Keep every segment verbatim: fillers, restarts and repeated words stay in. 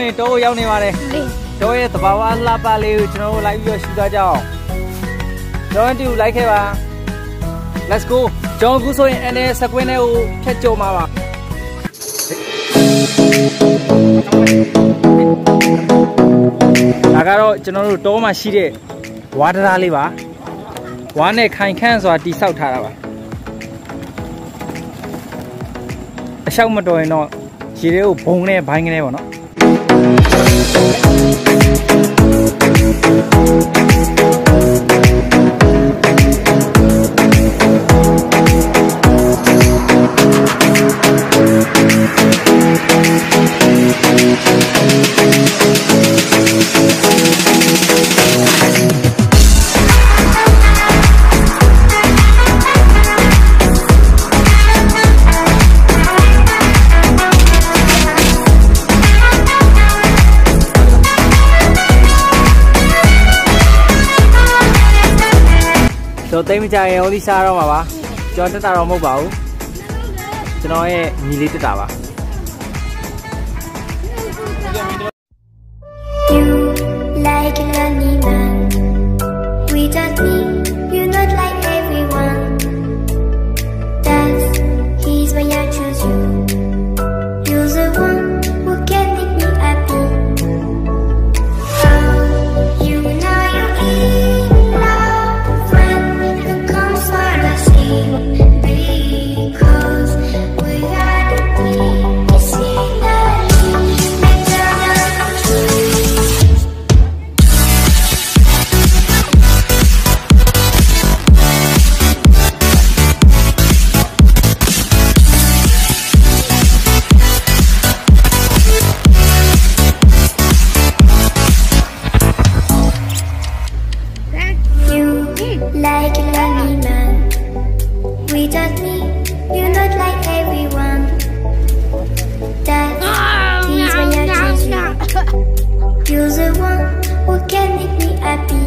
ရင်တော့ရောက်နေပါတယ်တော့ရဲ့သဘာဝလှပလေးကိုကျွန်တော်တို့လိုက်ပြီးတော့ရှူသွားကြအောင်ကျွန်တော်တို့လိုက်ခဲ့ပါ let's go ကျွန်တော်အခုဆိုရင်အနေစကွင်းလေးကိုဖြတ်ကျော်မှာပါဒါကတော့ကျွန်တော်တို့တောမှာရှိတဲ့ဝါဒရာလေးပါဝါနဲ့ခိုင်ခန့်စွာတိဆောက်ထားတာပါအလျှောက်မတော်ရင်တော့ရေတွေကိုဘုံနဲ့ဘိုင်းကနေပေါ့နော်တော့တိတ်မကြရင်ဟိုဒီစားတော့မှာပါကျွန်တော်တက်တာတော့မဟုတ်ပါဘူးကျွန်တော်ရဲ့ညီလေးတက်တာပါ You like a lonely man without me you're not like everyone that's he's why I choose you you're the one who can make me happy oh you know you're in love when the comes for the sea because we are the peace in the like a lonely man without me you're not like everyone that is why I choose you you're the one who can make me happy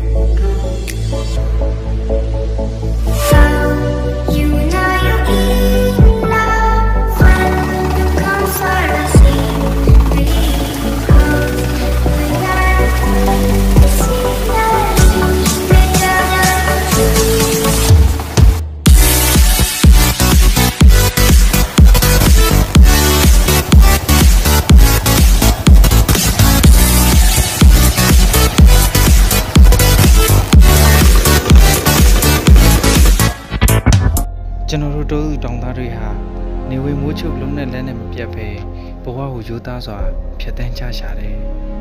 oh you know you're in love when you come for the sea because we are the ကျွန်တော်တို့တောင်သားတွေဟာနေဝေမိုးချုပ်လုံးနဲ့လက်နဲ့မပြတ်ပဲဘဝကိုရိုးသားစွာဖြတ်တန်းချရှာတယ်